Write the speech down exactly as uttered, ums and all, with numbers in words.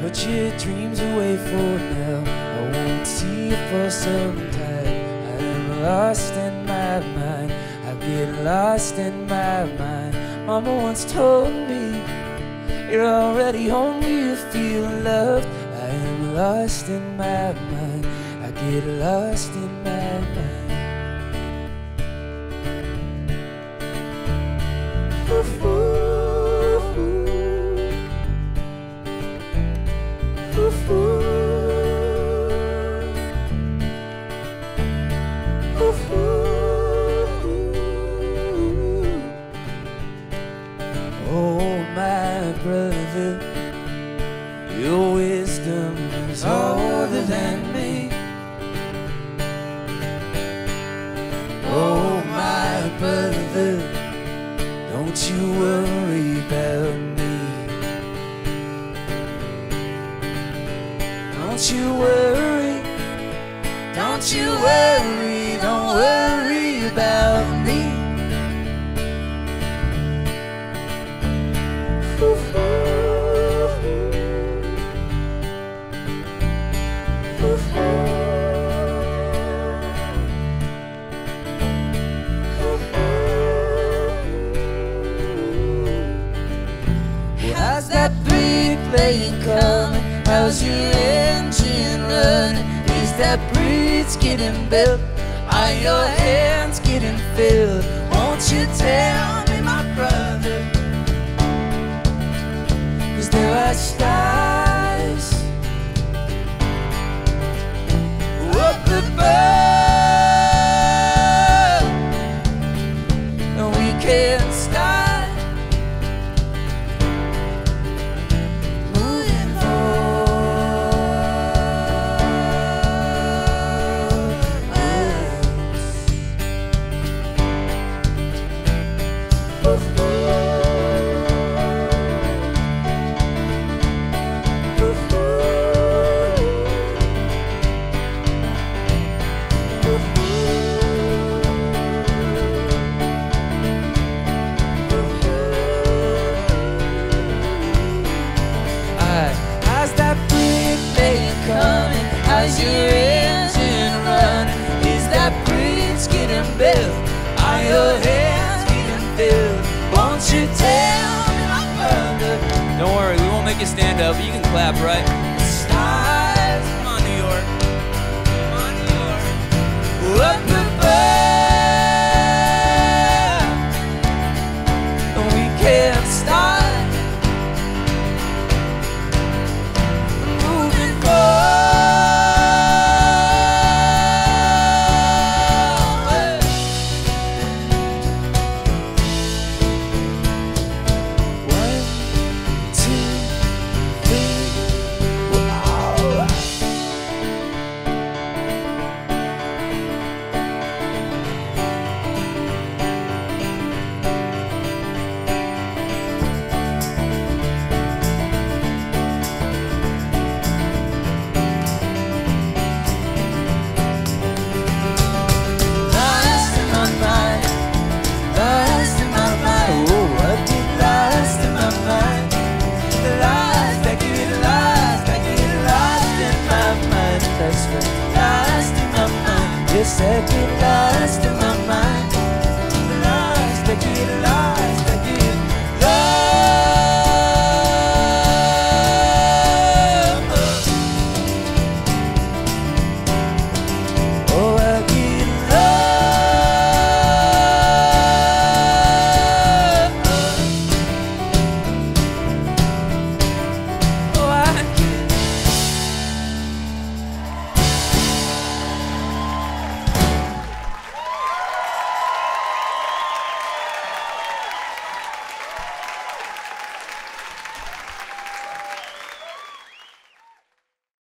put your dreams away for now. I won't see you for some time. I am lost in my mind. I get lost in my mind. Mama once told me, you're already home, you feel loved. I am lost in my mind. I get lost in my mind. Ooh, ooh, ooh. Ooh, ooh. Ooh, ooh. Oh, my brother, your wisdom is older than me. Oh, my brother, don't you worry about me. Don't you worry, don't you worry, don't worry about me. Ooh, ooh, ooh, ooh. How's that big plane coming? How's your engine running? Is that bridge getting built? Are your hands getting filled? Won't you tell me, my brother? 'Cause there are stars up above, and we can't start moving How's your engine running? Is that bridge getting built? Are your hands getting filled? Won't you tell me, my brother? Don't worry, we won't make you stand up, but you can clap, right? Stars, Come on, New York. Come on, New York. up above, and we can't start moving forward. Second